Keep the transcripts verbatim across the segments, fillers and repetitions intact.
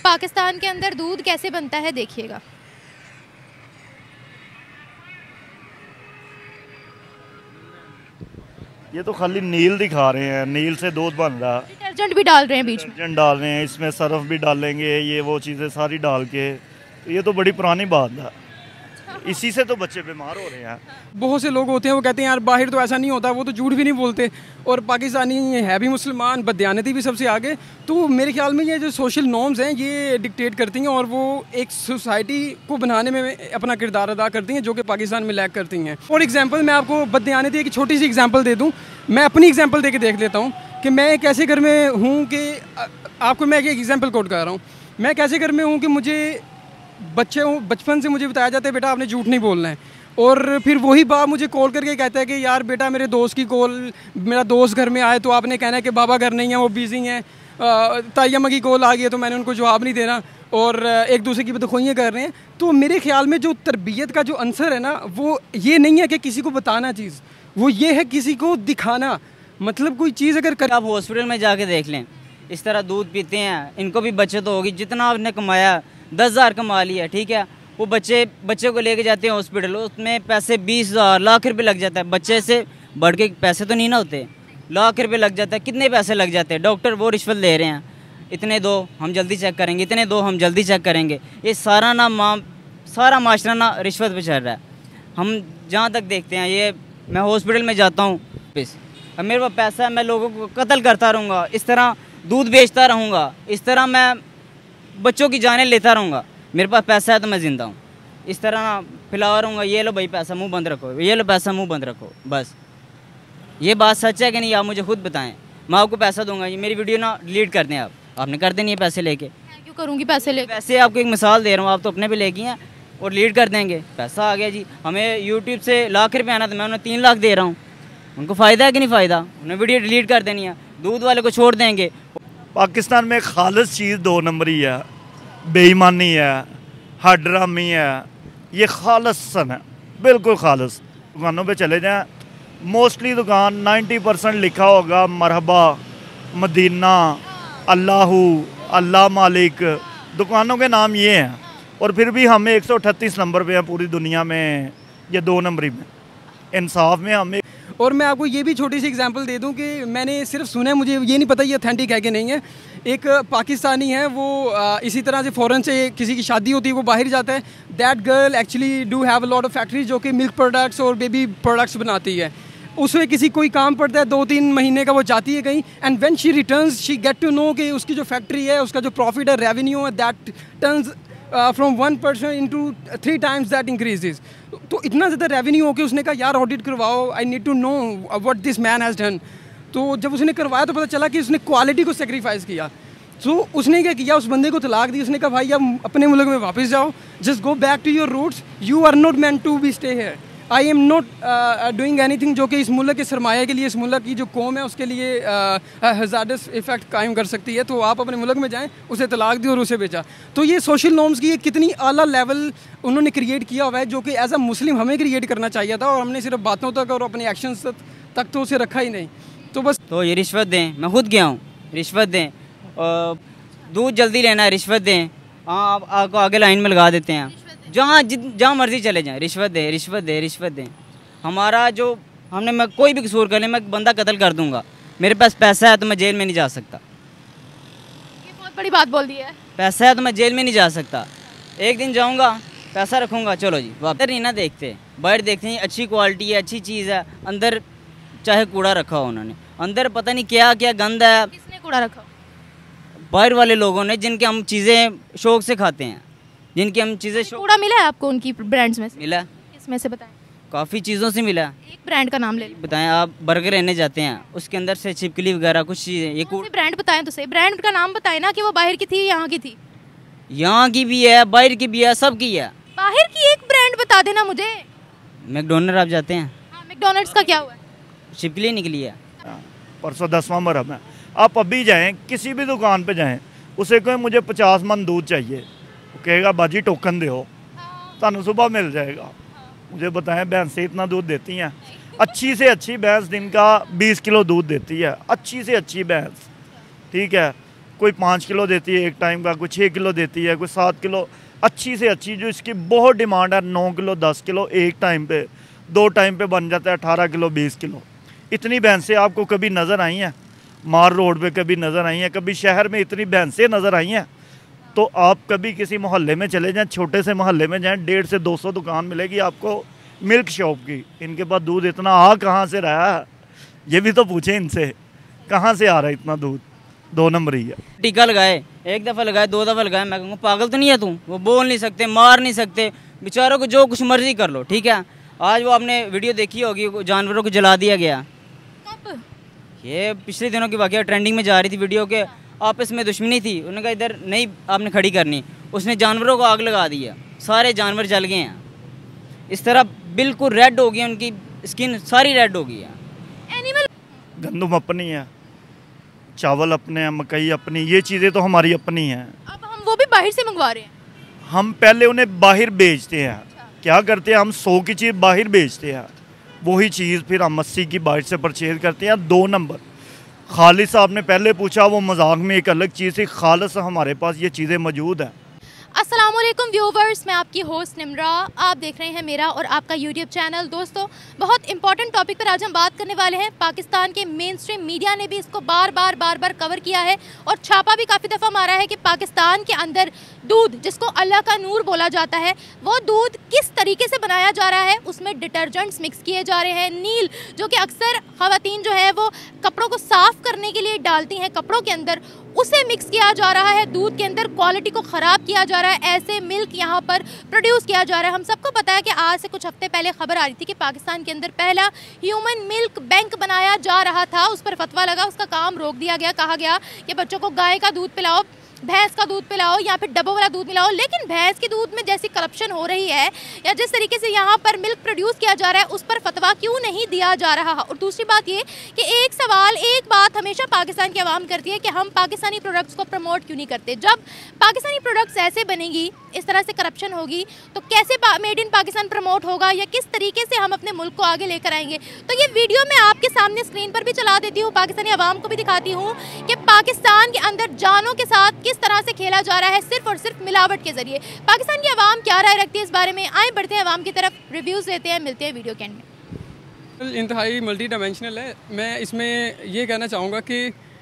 पाकिस्तान के अंदर दूध कैसे बनता है देखिएगा। ये तो खाली नील दिखा रहे हैं, नील से दूध बन रहा है। डिटर्जेंट भी डाल रहे हैं बीच में, डिटर्जेंट डाल रहे हैं, इसमें सर्फ भी डालेंगे, ये वो चीज़ें सारी डाल के, तो ये तो बड़ी पुरानी बात है। इसी से तो बच्चे बीमार हो रहे हैं। बहुत से लोग होते हैं वो कहते हैं यार बाहर तो ऐसा नहीं होता, वो तो झूठ भी नहीं बोलते, और पाकिस्तानी है भी मुसलमान, बदयानती भी सबसे आगे। तो मेरे ख्याल में ये जो सोशल नॉर्म्स हैं ये डिक्टेट करती हैं और वो एक सोसाइटी को बनाने में अपना किरदार अदा करती हैं, जो कि पाकिस्तान में लैक करती हैं। फॉर एग्जांपल मैं आपको बदयानती एक छोटी सी एग्जांपल दे दूँ, मैं अपनी एग्जांपल दे के देख लेता हूँ कि मैं एक ऐसे घर में हूँ कि आपको मैं एक एग्जांपल कोट कर रहा हूँ। मैं एक ऐसे घर में हूँ कि मुझे बच्चे बचपन से मुझे बताया जाता है बेटा आपने झूठ नहीं बोलना है, और फिर वही बाप मुझे कॉल करके कहता है कि यार बेटा मेरे दोस्त की कॉल, मेरा दोस्त घर में आए तो आपने कहना है कि बाबा घर नहीं है, वो बिजी हैं, तायम्मा की कॉल आ गई है तो मैंने उनको जवाब नहीं देना, और एक दूसरे की बदखुइयाँ कर रहे हैं। तो मेरे ख्याल में जो तरबियत का जो अंसर है ना, वो ये नहीं है कि किसी को बताना चीज़, वो ये है किसी को दिखाना। मतलब कोई चीज़ अगर कर... आप हॉस्पिटल में जाके देख लें, इस तरह दूध पीते हैं, इनको भी बचत होगी। जितना आपने कमाया दस हज़ार कमा लिया, ठीक है, वो बच्चे बच्चे को लेके जाते हैं हॉस्पिटल, उसमें पैसे बीस हज़ार लाख रुपए लग जाता है। बच्चे से बढ़ के पैसे तो नहीं ना होते, लाख रुपए लग जाता है। कितने पैसे लग जाते हैं, डॉक्टर वो रिश्वत ले रहे हैं, इतने दो हम जल्दी चेक करेंगे, इतने दो हम जल्दी चेक करेंगे। ये सारा ना मा सारा माशरा ना रिश्वत पे चल रहा है। हम जहाँ तक देखते हैं, ये मैं हॉस्पिटल में जाता हूँ, अब मेरे पास पैसा है, मैं लोगों को कत्ल करता रहूँगा, इस तरह दूध बेचता रहूँगा, इस तरह मैं बच्चों की जानें लेता रहूँगा। मेरे पास पैसा है तो मैं ज़िंदा हूँ, इस तरह ना फैला रहूँगा। ये लो भाई पैसा, मुंह बंद रखो, ये लो पैसा, मुंह बंद रखो, बस। ये बात सच है कि नहीं आप मुझे खुद बताएं। मैं आपको पैसा दूंगा, ये मेरी वीडियो ना डिलीट कर दें आप, आपने कर देनी है पैसे लेके। क्यों करूँगी पैसे लेके? पैसे आपको एक मिसाल दे रहा हूँ, आप तो अपने पे लेके हैं और डिलीट कर देंगे। पैसा आ गया जी, हमें यूट्यूब से लाख रुपये आना, तो मैं उन्हें तीन लाख दे रहा हूँ, उनको फ़ायदा है कि नहीं फ़ायदा? उन्हें वीडियो डिलीट कर देनी है, दूध वाले को छोड़ देंगे। पाकिस्तान में खालिस चीज़ दो नंबरी है, बेईमानी है, हड्रामी है, ये खालिसन है, बिल्कुल खालिस। दुकानों पे चले जाएं, मोस्टली दुकान नब्बे परसेंट लिखा होगा मरहबा, मदीना, अल्लाहू, अल्लाह मालिक, दुकानों के नाम ये हैं। और फिर भी हमें एक सौ अठतीस नंबर पे हैं पूरी दुनिया में, ये दो नंबरी में। इंसाफ में हमें। और मैं आपको ये भी छोटी सी एग्जांपल दे दूं कि मैंने सिर्फ सुना है, मुझे ये नहीं पता ये ऑथेंटिक है कि नहीं है। एक पाकिस्तानी है, वो आ, इसी तरह से फ़ौरन से किसी की शादी होती है, वो बाहर जाता है। That girl actually do have a lot of factories जो कि मिल्क प्रोडक्ट्स और बेबी प्रोडक्ट्स बनाती है। उसमें किसी कोई काम पड़ता है, दो तीन महीने का वो जाती है कहीं, and when she returns she get to know कि उसकी जो फैक्ट्री है, उसका जो प्रॉफिट है, रेवेन्यू है, that turns from one percent into three times that increases. तो इतना ज़्यादा रेवेन्यू हो के उसने कहा यार ऑडिट करवाओ, I need to know what this man has done. तो जब उसने करवाया तो पता चला कि उसने क्वालिटी को सेक्रीफाइस किया। सो so, उसने क्या किया, उस बंदे को तलाक दी। उसने कहा भाई अब अपने मुल्क में वापस जाओ, just go back to your roots, you are not meant to be stay here, I am not doing anything जो कि इस मुल्क के सरमाया के लिए, इस मुल्क की जो कौम है उसके लिए हज़ारदस इफेक्ट कायम कर सकती है। तो आप अपने मुल्क में जाएं, उसे तलाक दी और उसे बेचा। तो ये सोशल नॉर्म्स की एक कितनी आला लेवल उन्होंने क्रिएट किया हुआ है, जो कि एज अ मुस्लिम हमें क्रिएट करना चाहिए था, और हमने सिर्फ बातों तक और अपने एक्शन तक तो उसे रखा ही नहीं। तो बस तो ये रिश्वत दें, मैं खुद गया हूँ, रिश्वत दें, दूध जल्दी लेना है रिश्वत दें, हाँ आप आपको आगे लाइन में लगा देते हैं, जहाँ जहाँ मर्जी चले जाएं, रिश्वत दे रिश्वत दे रिश्वत दें। हमारा जो हमने मैं कोई भी कसूर कर ले, मैं बंदा कत्ल कर दूंगा, मेरे पास पैसा है तो मैं जेल में नहीं जा सकता। ये बहुत बड़ी बात बोल दी है। पैसा है तो मैं जेल में नहीं जा सकता। एक दिन जाऊंगा, पैसा रखूंगा, चलो जी वापस नहीं ना देखते, बाहर देखते हैं अच्छी क्वालिटी है, अच्छी चीज़ है, अंदर चाहे कूड़ा रखा हो उन्होंने, अंदर पता नहीं क्या क्या गंद है। किसने कूड़ा रखा? बाहर वाले लोगों ने, जिनके हम चीज़ें शौक से खाते हैं, जिनकी हम चीज़ें शौक। कूड़ा मिला है आपको उनकी ब्रांड्स में से? मिला। किसमें से बताएं? काफ़ी चीज़ों से मिला। एक ब्रांड का नाम ले लीजिए। बताएं, आप बर्गर लेने जाते हैं, उसके अंदर से छिपकली वगैरह कुछ चीज़ें, ये कौन सी ब्रांड बताएं तो सही, ब्रांड का नाम बताएं ना, कि वो बाहर की थी यहाँ की थी। यहाँ की भी है, बाहर की भी है, सब की है। बाहर की एक ब्रांड बता देना मुझे। मैकडोनल्ड आप जाते हैं? हाँ, मैकडोनल्ड्स का क्या हुआ है? छिपकली निकली है। परसों दसवां मरहम है, आप अभी जाएं, किसी भी दुकान पे जाएं, उसे कहें मुझे पचास मन दूध चाहिए, वो कहेगा बाजी टोकन दो, थानू सुबह मिल जाएगा। मुझे बताएं भैंसें इतना दूध देती हैं? अच्छी से अच्छी भैंस दिन का बीस किलो दूध देती है, अच्छी से अच्छी भैंस, ठीक है। कोई पाँच किलो देती है एक टाइम का, कोई छः किलो देती है, कोई सात किलो। अच्छी से अच्छी जो इसकी बहुत डिमांड है नौ किलो दस किलो एक टाइम पे, दो टाइम पे बन जाता है अठारह किलो बीस किलो। इतनी भैंसें आपको कभी नज़र आई हैं? मार रोड पे कभी नज़र आई हैं? कभी शहर में इतनी भैंसें नज़र आई हैं? तो आप कभी किसी मोहल्ले में चले जाएं, छोटे से मोहल्ले में जाएं, डेढ़ से दो सौ दुकान मिलेगी आपको मिल्क शॉप की। इनके पास दूध इतना आ कहाँ से रहा है, ये भी तो पूछें इनसे, कहाँ से आ रहा है इतना दूध? दो नंबर ही है। टीका लगाए, एक दफ़ा लगाए, दो दफ़ा लगाए, मैं कहूँगा पागल तो नहीं है तू? वो बोल नहीं सकते, मार नहीं सकते, बेचारों को जो कुछ मर्जी कर लो, ठीक है। आज वो आपने वीडियो देखी होगी, जानवरों को जला दिया गया। कब? ये पिछले दिनों की वाकया, ट्रेंडिंग में जा रही थी वीडियो के, आपस में दुश्मनी थी, उन्होंने कहा इधर नहीं आपने खड़ी करनी, उसने जानवरों को आग लगा दी है, सारे जानवर जल गए हैं। इस तरह बिल्कुल रेड हो गई है, उनकी स्किन सारी रेड हो गई है। एनिमल गंदम अपनी है, चावल अपने हैं, मकई अपनी, ये चीज़ें तो हमारी अपनी हैं। अब हम वो भी बाहर से मंगवा रहे हैं। हम पहले उन्हें बाहर बेचते हैं। क्या करते हैं हम? सौ की चीज़ बाहर बेचते हैं, वही चीज़ फिर हम अस्सी की बाहर से परचेज करते हैं। दो नंबर खालिस आपने पहले पूछा, वो मजाक में एक अलग चीज़ थी, खालिस हमारे पास ये चीज़ें मौजूद हैं। अस्सलामुअलैकुम व्यूवर्स, मैं आपकी होस्ट निम्रा, आप देख रहे हैं मेरा और आपका यूट्यूब चैनल। दोस्तों, बहुत इंपॉर्टेंट टॉपिक पर आज हम बात करने वाले हैं। पाकिस्तान के मेन स्ट्रीम मीडिया ने भी इसको बार बार बार बार कवर किया है और छापा भी काफ़ी दफ़ा मारा है कि पाकिस्तान के अंदर दूध, जिसको अल्लाह का नूर बोला जाता है, वो दूध किस तरीके से बनाया जा रहा है। उसमें डिटर्जेंट्स मिक्स किए जा रहे हैं, नील जो कि अक्सर ख़वातीन जो है वो कपड़ों को साफ़ करने के लिए डालती हैं कपड़ों के अंदर, उसे मिक्स किया जा रहा है दूध के अंदर, क्वालिटी को ख़राब किया जा रहा है। ऐसे मिल्क यहाँ पर प्रोड्यूस किया जा रहा है। हम सबको पता है कि आज से कुछ हफ्ते पहले खबर आ रही थी कि पाकिस्तान के अंदर पहला ह्यूमन मिल्क बैंक बनाया जा रहा था, उस पर फतवा लगा, उसका काम रोक दिया गया। कहा गया कि बच्चों को गाय का दूध पिलाओ, भैंस का दूध पिलाओ या फिर डब्बों वाला दूध मिलाओ। लेकिन भैंस के दूध में जैसी करप्शन हो रही है या जिस तरीके से यहाँ पर मिल्क प्रोड्यूस किया जा रहा है, उस पर फतवा क्यों नहीं दिया जा रहा। और दूसरी बात ये कि एक सवाल, एक बात हमेशा पाकिस्तान की आवाम करती है कि हम पाकिस्तानी प्रोडक्ट्स को प्रमोट क्यों नहीं करते। जब पाकिस्तानी प्रोडक्ट्स ऐसे बनेंगी, इस तरह से करप्शन होगी, तो कैसे मेड इन पाकिस्तान प्रमोट होगा या किस तरीके से हम अपने मुल्क को आगे लेकर आएंगे। तो ये वीडियो मैं आपके सामने स्क्रीन पर भी चला देती हूँ, पाकिस्तानी आवाम को भी दिखाती हूँ कि पाकिस्तान के अंदर जानों के साथ किस तरह से खेला जा रहा है, सिर्फ और सिर्फ मिलावट के जरिए। पाकिस्तान की आवाम क्या राय रखती है इस बारे में, आए बढ़ते हैं आवाम की तरफ, रिव्यूज़ लेते हैं, मिलते हैं वीडियो के एंड में। इंतहाई मल्टी डायमेंशनल है। मैं इसमें ये कहना चाहूँगा कि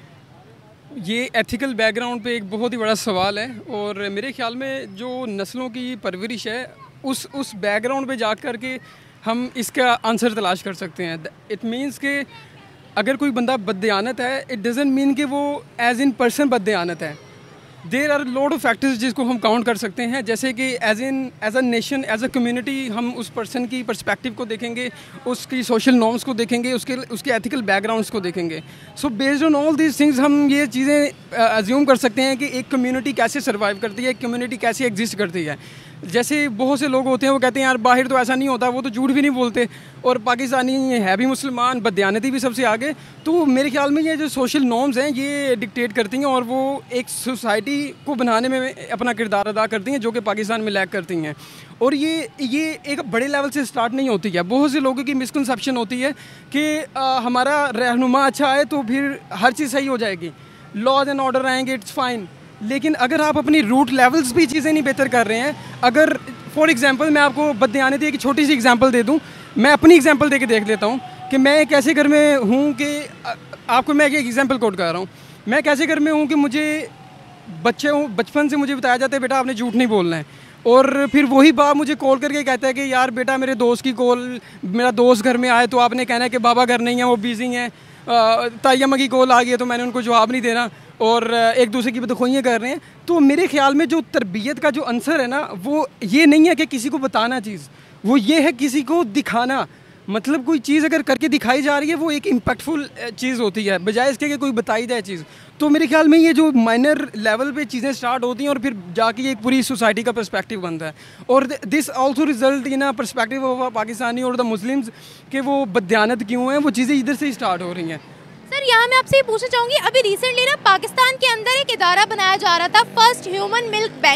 ये एथिकल बैकग्राउंड पे एक बहुत ही बड़ा सवाल है और मेरे ख्याल में जो नस्लों की परवरिश है उस उस बैकग्राउंड पे जा कर के हम इसका आंसर तलाश कर सकते हैं। इट मीन्स कि अगर कोई बंदा बददियानत है, इट डजंट मीन कि वो एज इन पर्सन बददियानत है। There are lot of factors जिसको हम काउंट कर सकते हैं, जैसे कि as in as a nation, as a community हम उस पर्सन की पर्सपेक्टिव को देखेंगे, उसकी सोशल नॉर्म्स को देखेंगे, उसके उसके एथिकल बैकग्राउंड्स को देखेंगे। So based on all these things हम ये चीज़ें अज्यूम कर सकते हैं कि एक कम्युनिटी कैसे सर्वाइव करती है, एक कम्युनिटी कैसे एग्जिस्ट करती है। जैसे बहुत से लोग होते हैं वो कहते हैं यार बाहर तो ऐसा नहीं होता, वो तो झूठ भी नहीं बोलते और पाकिस्तानी है भी मुसलमान, बदयानती भी सबसे आगे। तो मेरे ख्याल में ये जो सोशल नॉर्म्स हैं ये डिक्टेट करती हैं और वो एक सोसाइटी को बनाने में अपना किरदार अदा करती हैं, जो कि पाकिस्तान में लैक करती हैं। और ये ये एक बड़े लेवल से स्टार्ट नहीं होती है। बहुत से लोगों की मिसकंसेप्शन होती है कि आ, हमारा रहनुमा अच्छा है तो फिर हर चीज़ सही हो जाएगी, लॉज एंड ऑर्डर आएंगे, इट्स फाइन। लेकिन अगर आप अपनी रूट लेवल्स भी चीज़ें नहीं बेहतर कर रहे हैं, अगर फॉर एग्जांपल मैं आपको बददियानती की छोटी सी एग्जांपल दे दूं, मैं अपनी एग्जांपल दे के देख लेता हूं कि मैं एक ऐसे घर में हूं कि आपको मैं एक एग्जांपल कोट कर रहा हूं। मैं एक ऐसे घर में हूं कि मुझे बच्चे हूँ, बचपन से मुझे बताया जाता है बेटा आपने झूठ नहीं बोलना है, और फिर वही बाप मुझे कॉल करके कहता है कि यार बेटा मेरे दोस्त की कॉल, मेरा दोस्त घर में आए तो आपने कहना है कि बाबा घर नहीं है, वो बिजी हैं, तायम्मा की कॉल आ गई है तो मैंने उनको जवाब नहीं देना, और एक दूसरे की बदखुइयाँ कर रहे हैं। तो मेरे ख्याल में जो तरबियत का जो अंसर है ना, वो ये नहीं है कि किसी को बताना चीज़, वो ये है किसी को दिखाना। मतलब कोई चीज़ अगर करके दिखाई जा रही है वो एक इम्पैक्टफुल चीज़ होती है, बजाय इसके कि कोई बताई जाए चीज़। तो मेरे ख्याल में ये जो माइनर लेवल पे चीज़ें स्टार्ट होती हैं और फिर जाके एक पूरी सोसाइटी का पर्सपेक्टिव बनता है, और this also result in a perspective of Pakistani और द मुस्लिम्स कि वो बदयानत क्यों हैं, वो चीज़ें इधर से ही स्टार्ट हो रही हैं। सर, यहाँ मैं आपसे ये पूछना चाहूँगी, अभी रिसेंटली ना पाकिस्तान के अंदर एक इदारा बनाया जा रहा था, फर्स्ट ह्यूमन मिल्क बैंक,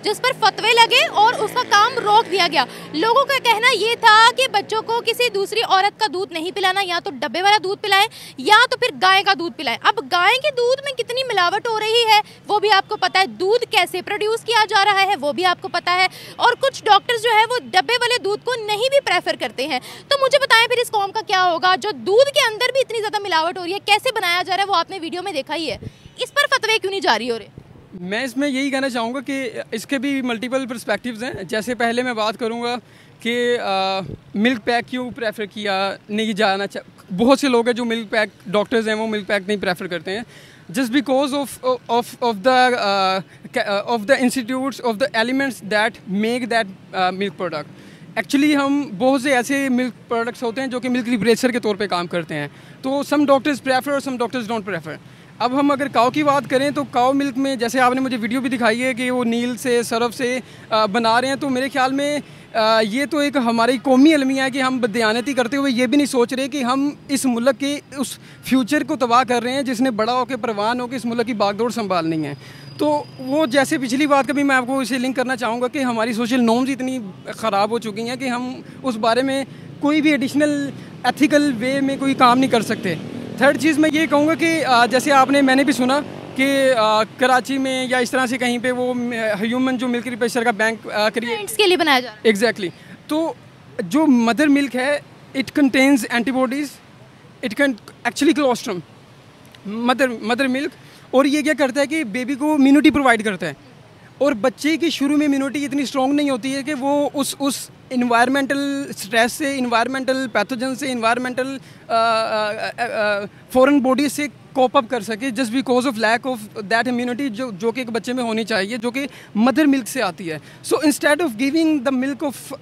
जिस पर फतवे लगे और उसका काम रोक दिया गया। लोगों का कहना ये था कि बच्चों को किसी दूसरी औरत का दूध नहीं पिलाना, या तो डब्बे वाला दूध पिलाएं या तो फिर गाय का दूध पिलाएं। अब गाय के दूध में कितनी मिलावट हो रही है वो भी आपको पता है, दूध कैसे प्रोड्यूस किया जा रहा है वो भी आपको पता है, और कुछ डॉक्टर्स जो है वो डब्बे वाले दूध को नहीं भी प्रेफर करते हैं। तो मुझे बताएं फिर इस कौम का क्या होगा जो दूध के अंदर भी इतनी ज़्यादा मिलावट हो रही है, कैसे बनाया जा रहा है वो आपने वीडियो में देखा ही है, इस पर फतवे क्यों नहीं जारी हो रहे? मैं इसमें यही कहना चाहूँगा कि इसके भी मल्टीपल पर्सपेक्टिव्स हैं। जैसे पहले मैं बात करूँगा कि मिल्क पैक क्यों प्रेफर किया नहीं जाना चा बहुत से लोग हैं जो मिल्क पैक, डॉक्टर्स हैं वो मिल्क पैक नहीं प्रेफर करते हैं, just because of of of the of the institutes of the elements that make that milk product. Actually हम बहुत से ऐसे मिल्क प्रोडक्ट्स होते हैं जो कि मिल्क रिप्लेसर के तौर पे काम करते हैं, तो सम डॉक्टर्स प्रेफर और सम डॉक्टर्स डोंट प्रेफर। अब हम अगर काव की बात करें तो काव मिल्क में जैसे आपने मुझे वीडियो भी दिखाई है कि वो नील से, सरफ से आ, बना रहे हैं, तो मेरे ख्याल में आ, ये तो एक हमारी कौमी अलमिया है कि हम बदयानती करते हुए ये भी नहीं सोच रहे कि हम इस मुल्क के उस फ्यूचर को तबाह कर रहे हैं जिसने बड़ा होकर परवान होकर इस मुल्क की बागडोर संभालनी है। तो वो जैसे पिछली बात का भी मैं आपको इसे लिंक करना चाहूँगा कि हमारी सोशल नॉर्म्स इतनी ख़राब हो चुकी हैं कि हम उस बारे में कोई भी एडिशनल एथिकल वे में कोई काम नहीं कर सकते। थर्ड चीज़ मैं ये कहूँगा कि जैसे आपने मैंने भी सुना कि कराची में या इस तरह से कहीं पे वो ह्यूमन जो मिल्क रिप्लेसर का बैंक क्रिएट के लिए बनाया जा रहा है। Exactly exactly. तो जो मदर मिल्क है it contains antibodies, it can actually colostrum mother mother milk, और ये क्या करता है कि बेबी को इम्यूनिटी प्रोवाइड करता है, और बच्चे की शुरू में इम्यूनिटी इतनी स्ट्रॉन्ग नहीं होती है कि वो उस उस इन्वायरमेंटल स्ट्रेस से, इन्वायरमेंटल पैथोजन से, इन्वायरमेंटल फॉरेन बॉडी से कोप अप कर सके, just because of lack of that immunity जो जो कि एक बच्चे में होनी चाहिए, जो कि मदर मिल्क से आती है। So instead of giving the milk of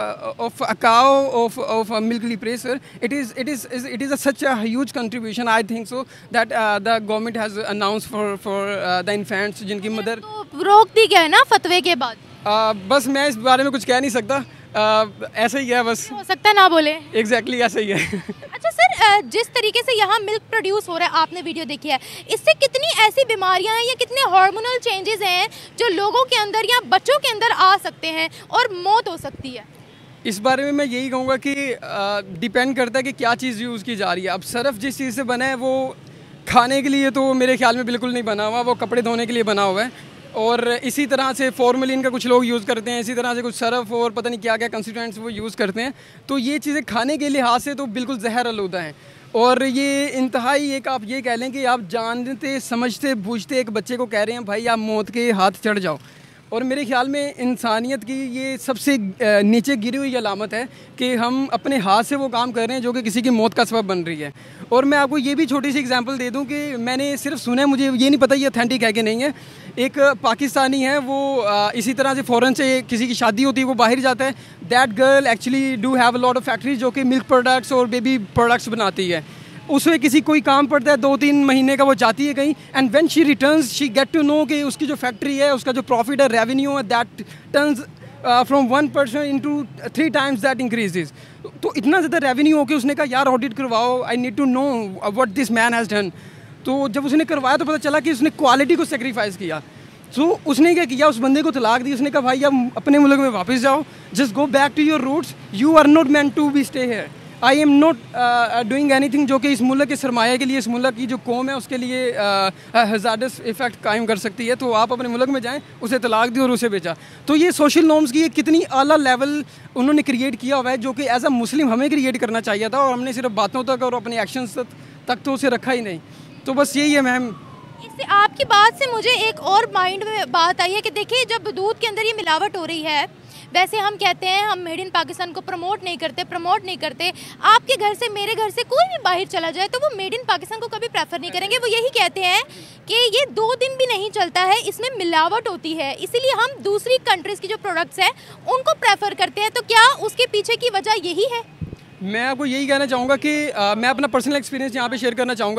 of a cow of of a milk replacer, it is it is it is such a huge contribution I think so that the government has announce for for the infants जिनकी mother तो रोक दी गया है ना फतवे के बाद। uh, बस मैं इस बारे में कुछ कह नहीं सकता, Uh, ऐसा ही है, बस हो सकता है ना बोले। एग्जैक्टली exactly, ऐसा ही है। अच्छा सर, जिस तरीके से यहाँ मिल्क प्रोड्यूस हो रहा है, आपने वीडियो देखी है, इससे कितनी ऐसी बीमारियाँ हैं या कितने हार्मोनल चेंजेस हैं जो लोगों के अंदर या बच्चों के अंदर आ सकते हैं और मौत हो सकती है? इस बारे में मैं यही कहूँगा कि डिपेंड करता है कि क्या चीज़ यूज़ की जा रही है। अब सरफ जिस चीज़ से बना है वो खाने के लिए तो मेरे ख्याल में बिल्कुल नहीं बना हुआ, वो कपड़े धोने के लिए बना हुआ है, और इसी तरह से फॉर्मेलिन का कुछ लोग यूज़ करते हैं, इसी तरह से कुछ सरफ और पता नहीं क्या क्या कंस्टिट्यूएंट्स वो यूज़ करते हैं। तो ये चीज़ें खाने के लिहाज से तो बिल्कुल जहर आलूदा हैं, और ये इंतहाई एक आप ये कह लें कि आप जानते समझते बूझते एक बच्चे को कह रहे हैं भाई आप मौत के हाथ चढ़ जाओ। और मेरे ख्याल में इंसानियत की ये सबसे नीचे गिरी हुई अलामत है कि हम अपने हाथ से वो काम कर रहे हैं जो कि किसी की मौत का सबब बन रही है। और मैं आपको ये भी छोटी सी एग्जांपल दे दूं कि मैंने सिर्फ सुना है, मुझे ये नहीं पता ये ऑथेंटिक है कि नहीं है। एक पाकिस्तानी है, वो इसी तरह से फ़ौरन से किसी की शादी होती है, वो बाहर जाता है। That girl actually do have a lot of factories जो कि मिल्क प्रोडक्ट्स और बेबी प्रोडक्ट्स बनाती है। उसमें किसी कोई काम पड़ता है, दो तीन महीने का वो जाती है कहीं, and when she returns she get to know कि उसकी जो फैक्ट्री है, उसका जो प्रॉफिट है, रेवेन्यू है, that turns from one percent into three times that increases. तो इतना ज़्यादा रेवेन्यू हो के उसने कहा यार ऑडिट करवाओ, I need to know what this man has done. तो जब उसने करवाया तो पता चला कि उसने क्वालिटी को सेक्रीफाइस किया। सो so, उसने क्या किया, उस बंदे को तलाक दी। उसने कहा भाई अब अपने मुल्क में वापस जाओ, just go back to your roots, you are not meant to be stay here, I am not doing anything जो कि इस मुल्क के सरमाया के लिए, इस मुल्क की जो कौम है उसके लिए हज़ारदस इफ़ेक्ट कायम कर सकती है। तो आप अपने मुल्क में जाएं, उसे तलाक दी और उसे बेचा। तो ये सोशल नॉर्म्स की एक कितनी आला लेवल उन्होंने क्रिएट किया हुआ है जो कि एज अ मुस्लिम हमें क्रिएट करना चाहिए था, और हमने सिर्फ बातों तक और अपने एक्शंस तक तो उसे रखा ही नहीं। तो बस यही है मैम। इससे आपकी बात से मुझे एक और माइंड में बात आई है कि देखिए जब दूध के अंदर ये मिलावट हो रही है, वैसे हम कहते हैं हम मेड इन पाकिस्तान को प्रमोट नहीं करते प्रमोट नहीं करते आपके घर से मेरे घर से कोई भी बाहर चला जाए तो वो मेड इन पाकिस्तान को कभी प्रेफर नहीं करेंगे। वो यही कहते हैं कि ये दो दिन भी नहीं चलता है, इसमें मिलावट होती है, इसीलिए हम दूसरी कंट्रीज़ की जो प्रोडक्ट्स हैं उनको प्रेफर करते हैं। तो क्या उसके पीछे की वजह यही है? मैं आपको यही कहना चाहूँगा कि आ, मैं अपना पर्सनल एक्सपीरियंस यहाँ पे शेयर करना चाहूँगा।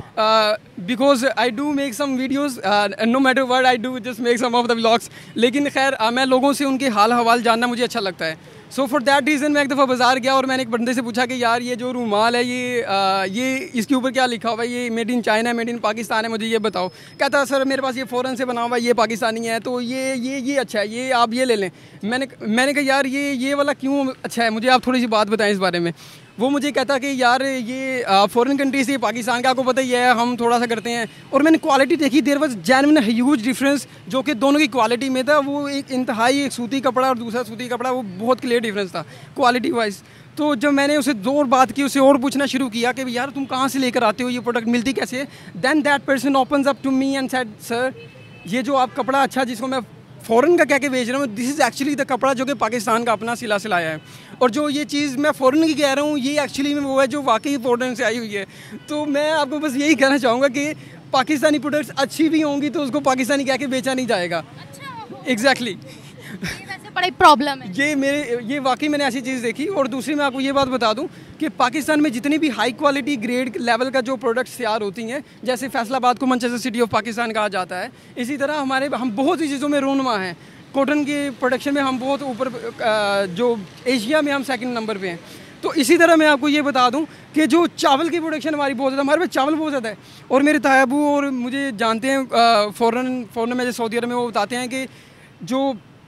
Because I do make some videos, no matter what I do just make some of the vlogs. लेकिन खैर uh, मैं लोगों से उनके हाल हवाल जानना मुझे अच्छा लगता है। सो फॉर दैट रीज़न मैं एक दफ़ा बाज़ार गया और मैंने एक बंदे से पूछा कि यार ये जो रूमाल है ये आ, ये इसके ऊपर क्या लिखा हुआ है, ये मेड इन चाइना है, मेड इन पाकिस्तान है, मुझे ये बताओ। कहता सर मेरे पास ये फ़ौरन से बना हुआ है, ये पाकिस्तानी है, तो ये ये ये अच्छा है, ये आप ये ले लें। मैंने मैंने कहा यार ये ये वाला क्यों अच्छा है, मुझे आप थोड़ी सी बात बताएं इस बारे में। वो मुझे कहता कि यार ये फ़ॉरेन कंट्री से पाकिस्तान का आपको पता ही है, हम थोड़ा सा करते हैं। और मैंने क्वालिटी देखी, there was genuine huge difference जो कि दोनों की क्वालिटी में था। वो एक इंतहाई, एक सूती कपड़ा और दूसरा सूती कपड़ा, वो बहुत क्लियर डिफरेंस था क्वालिटी वाइज। तो जब मैंने उसे दो और बात की, उसे और पूछना शुरू किया कि यार तुम कहाँ से लेकर आते हो, ये प्रोडक्ट मिलती कैसे है, then that person opens up to me and said sir ये जो आप कपड़ा अच्छा जिसको मैं फ़ॉरेन का कह के बेच रहा हूँ, दिस इज़ एक्चुअली द कपड़ा जो कि पाकिस्तान का अपना सिला सिलाया है। और जो ये चीज़ मैं फ़ॉरेन की कह रहा हूँ ये एक्चुअली में वो है जो वाकई फ़ॉरेन से आई हुई है। तो मैं आपको बस यही कहना चाहूँगा कि पाकिस्तानी प्रोडक्ट्स अच्छी भी होंगी तो उसको पाकिस्तानी कह के बेचा नहीं जाएगा। एग्जैक्टली बड़ी प्रॉब्लम है ये मेरे ये वाकई मैंने ऐसी चीज़ देखी। और दूसरी मैं आपको ये बात बता दूं कि पाकिस्तान में जितनी भी हाई क्वालिटी ग्रेड लेवल का जो प्रोडक्ट्स तैयार होती हैं, जैसे फैसलाबाद को मैनचेस्टर सिटी ऑफ पाकिस्तान कहा जाता है, इसी तरह हमारे हम बहुत सी चीज़ों में रोनमा हैं। कॉटन के प्रोडक्शन में हम बहुत ऊपर, जो एशिया में हम सेकंड नंबर पे हैं। तो इसी तरह मैं आपको ये बता दूं कि जो चावल की प्रोडक्शन हमारी बहुत ज़्यादा, हमारे पास चावल बहुत ज़्यादा है। और मेरे तायाबू और मुझे जानते हैं फ़ॉरन फ़ॉरन में, जैसे सऊदी अरब में, वो बताते हैं कि जो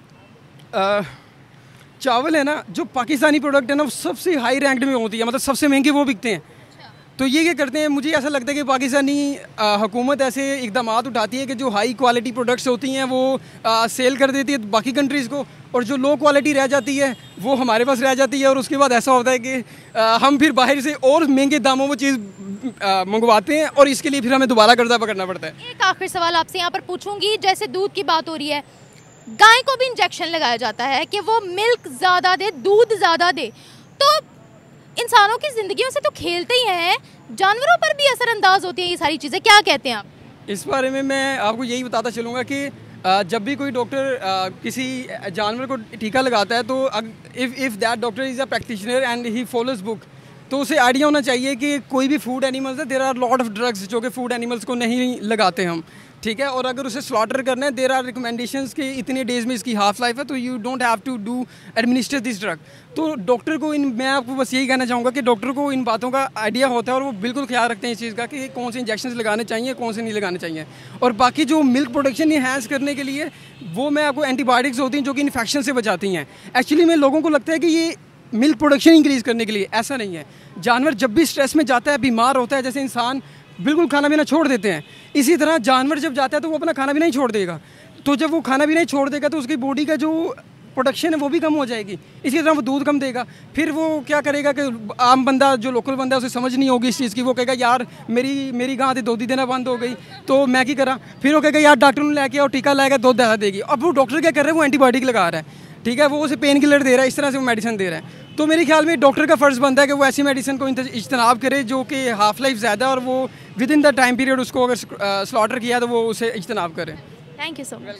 आ, चावल है ना, जो पाकिस्तानी प्रोडक्ट है ना, वो सबसे हाई रैंक्ड में होती है, मतलब सबसे महंगे वो बिकते हैं। तो ये क्या करते हैं, मुझे ऐसा लगता है कि पाकिस्तानी हुकूमत ऐसे इकदाम उठाती है कि जो हाई क्वालिटी प्रोडक्ट्स होती हैं वो आ, सेल कर देती है बाकी कंट्रीज़ को, और जो लो क्वालिटी रह जाती है वो हमारे पास रह जाती है। और उसके बाद ऐसा होता है कि आ, हम फिर बाहर से और महंगे दामों वो चीज़ मंगवाते हैं और इसके लिए फिर हमें दोबारा कर्जा पकड़ना पड़ता है। एक आखिरी सवाल आपसे यहाँ पर पूछूंगी, जैसे दूध की बात हो रही है, गाय को भी इंजेक्शन लगाया जाता है कि वो मिल्क ज़्यादा दे, दूध ज़्यादा दे, तो इंसानों की ज़िंदगियों से तो खेलते ही हैं, जानवरों पर भी असरअंदाज होती हैं ये सारी चीज़ें, क्या कहते हैं आप? इस बारे में मैं आपको यही बताता चलूँगा कि जब भी कोई डॉक्टर किसी जानवर को टीका लगाता है, तो if if that doctor is a practitioner and he follows book, तो उसे आइडिया होना चाहिए कि कोई भी फूड एनिमल्स है, there are lot of drugs जो कि फूड एनिमल्स को नहीं लगाते हम, ठीक है। और अगर उसे स्लॉटर करना है, देयर आर रिकमेंडेशंस कि इतने डेज़ में इसकी हाफ लाइफ है, तो you don't have to do administer this drug. तो डॉक्टर को इन मैं आपको बस यही कहना चाहूँगा कि डॉक्टर को इन बातों का आइडिया होता है और वो बिल्कुल ख्याल रखते हैं इस चीज़ का कि कौन से इंजेक्शन लगाने चाहिए, कौन से नहीं लगाने चाहिए। और बाकी जो मिल्क प्रोडक्शन इन्हांस करने के लिए, वो मैं आपको एंटीबायोटिक्स होती हैं जो कि इन्फेक्शन से बचाती हैं। एक्चुअली में लोगों को लगता है कि ये मिल्क प्रोडक्शन इंक्रीज़ करने के लिए, ऐसा नहीं है। जानवर जब भी स्ट्रेस में जाता है, बीमार होता है, जैसे इंसान बिल्कुल खाना पीना छोड़ देते हैं, इसी तरह जानवर जब जाता है तो वो अपना खाना पीना ही छोड़ देगा। तो जब वो खाना पीना ही छोड़ देगा तो उसकी बॉडी का जो प्रोडक्शन है वो भी कम हो जाएगी, इसी तरह वो दूध कम देगा। फिर वो क्या करेगा कि आम बंदा, जो लोकल बंदा है, उसे समझ नहीं होगी इस चीज़ की, वो कहेगा यार मेरी मेरी गां तो दूध देना बंद हो गई, तो मैं क्या करा। फिर वो कहेगा यार डॉक्टर ने लेके आओ, टीका लाएगा, दूध ज़्यादा देगी। अब वो डॉक्टर क्या कर रहा है, वो एंटीबायोटिक लगा रहा है, ठीक है, वो उसे पेन किलर दे रहा है, इस तरह से वो मेडिसिन दे रहा है। तो मेरे ख्याल में डॉक्टर का फ़र्ज़ बनता है कि वो ऐसी मेडिसिन को इज्तनाब करे जो कि हाफ लाइफ ज़्यादा, और वो within the time period उसको अगर स्लॉटर किया तो वो उसे इज्तनाब करे। Thank you so much.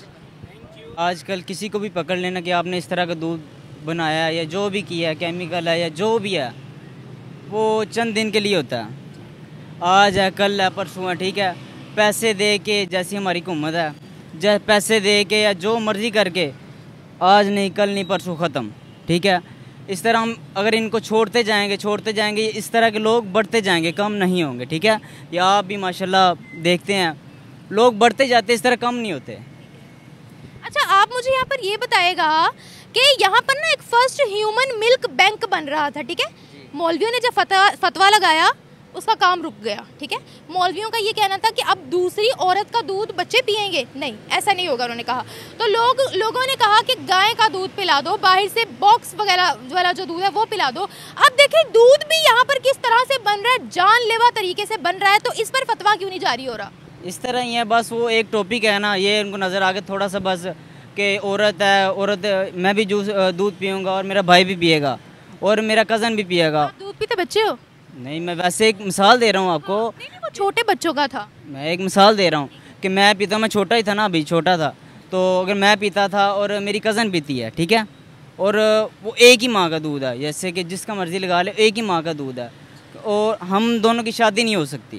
आजकल किसी को भी पकड़ लेना कि आपने इस तरह का दूध बनाया है या जो भी किया है, केमिकल है या जो भी है, वो चंद दिन के लिए होता है। आज है, कल है, परसों है, ठीक है। पैसे दे के, जैसी हमारी हुकूमत है, जैसे पैसे दे के या जो मर्ज़ी करके, आज नहीं कल नहीं परसों ख़त्म, ठीक है। इस तरह हम अगर इनको छोड़ते जाएंगे छोड़ते जाएंगे इस तरह के लोग बढ़ते जाएंगे, कम नहीं होंगे, ठीक है। या आप भी माशाल्लाह देखते हैं लोग बढ़ते जाते, इस तरह कम नहीं होते। अच्छा, आप मुझे यहाँ पर ये बताएगा कि यहाँ पर ना एक फर्स्ट ह्यूमन मिल्क बैंक बन रहा था, ठीक है। मौलवियों ने जब फतवा फतवा लगाया, उसका काम रुक गया, ठीक है। मौलवियों का ये कहना था कि अब दूसरी औरत का दूध बच्चे पिएंगे, नहीं ऐसा नहीं होगा, उन्होंने कहा। तो लोग लोगों ने कहा कि गाय का दूध पिला दो, बाहर से बॉक्स वगैरह वाला जो दूध है वो पिला दो। अब देखिए दूध भी यहाँ पर किस तरह से बन रहा है, जानलेवा तरीके से बन रहा है, तो इस पर फतवा क्यों नहीं जारी हो रहा? इस तरह ही है, बस वो एक टॉपिक है ना, ये उनको नज़र आ गया थोड़ा सा, बस कि औरत है, औरत मैं भी जूस दूध पीऊँगा और मेरा भाई भी पिएगा और मेरा कज़न भी पिएगा। आप दूध पीते बच्चे हो? नहीं, मैं वैसे एक मिसाल दे रहा हूँ आपको। नहीं नहीं, वो छोटे बच्चों का था। मैं एक मिसाल दे रहा हूँ कि मैं पीता, मैं छोटा ही था ना, अभी छोटा था, तो अगर मैं पीता था और मेरी कज़न पीती है, ठीक है, और वो एक ही माँ का दूध है, जैसे कि जिसका मर्ज़ी लगा ले, एक ही माँ का दूध है, और हम दोनों की शादी नहीं हो सकती,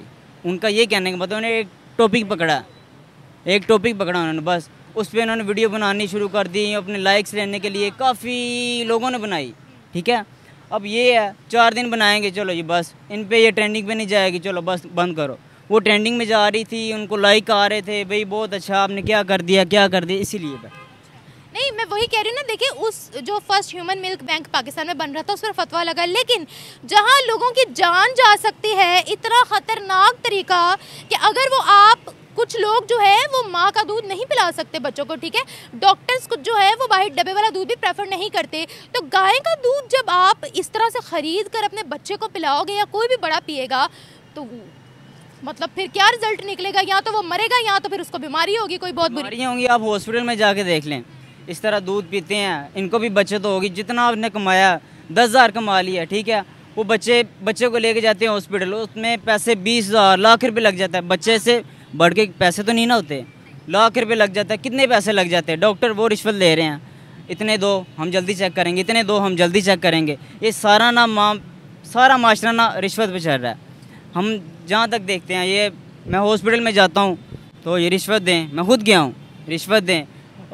उनका ये कहने का मतलब उन्होंने एक टॉपिक पकड़ा, एक टॉपिक पकड़ा उन्होंने, बस उस पर उन्होंने वीडियो बनानी शुरू कर दी, अपने लाइक्स लेने के लिए काफ़ी लोगों ने बनाई, ठीक है। अब ये है चार दिन बनाएंगे, चलो जी बस इन पे ये ट्रेंडिंग पे नहीं जाएगी, चलो बस बंद करो। वो ट्रेंडिंग में जा रही थी, उनको लाइक आ रहे थे, भाई बहुत अच्छा आपने क्या कर दिया क्या कर दिया, इसीलिए बस। नहीं, मैं वही कह रही हूँ ना, देखिए उस जो first human milk bank Pakistan में बन रहा था उस पर फतवा लगा, लेकिन जहाँ लोगों की जान जा सकती है, इतना ख़तरनाक तरीका कि अगर वो आप कुछ लोग जो है वो माँ का दूध नहीं पिला सकते बच्चों को, ठीक है, डॉक्टर्स कुछ जो है वो बाहर डब्बे वाला दूध भी प्रेफर नहीं करते, तो गाय का दूध जब आप इस तरह से ख़रीद कर अपने बच्चे को पिलाओगे या कोई भी बड़ा पिएगा तो मतलब फिर क्या रिजल्ट निकलेगा? या तो वो मरेगा या तो फिर उसको बीमारी होगी, कोई बहुत बुरी बीमारियाँ होंगी। आप हॉस्पिटल में जाके देख लें, इस तरह दूध पीते हैं, इनको भी बचत होगी, जितना आपने कमाया दस हज़ार कमा लिया, ठीक है, वो बच्चे बच्चे को लेके जाते हैं हॉस्पिटल, उसमें पैसे बीस हज़ार लाख रुपये लग जाता है, बच्चे से बढ़ के पैसे तो नहीं ना होते, लाख रुपये लग जाता है, कितने पैसे लग जाते हैं, डॉक्टर वो रिश्वत ले रहे हैं, इतने दो हम जल्दी चेक करेंगे, इतने दो हम जल्दी चेक करेंगे, ये सारा ना माम सारा माशरा ना रिश्वत पे चल रहा है। हम जहाँ तक देखते हैं, ये मैं हॉस्पिटल में जाता हूँ तो ये रिश्वत दें, मैं खुद गया हूँ, रिश्वत दें,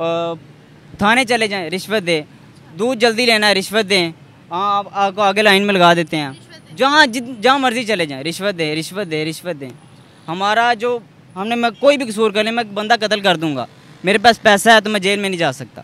थाने चले जाएं रिश्वत दें, दूध जल्दी लेना है रिश्वत दें, हाँ आप आपको आगे लाइन में लगा देते हैं, जहाँ जहाँ मर्जी चले जाएं रिश्वत दें रिश्वत दें रिश्वत दें। हमारा जो हमने मैं कोई भी कसूर कर ले, मैं बंदा कत्ल कर दूंगा, मेरे पास पैसा है तो मैं जेल में नहीं जा सकता।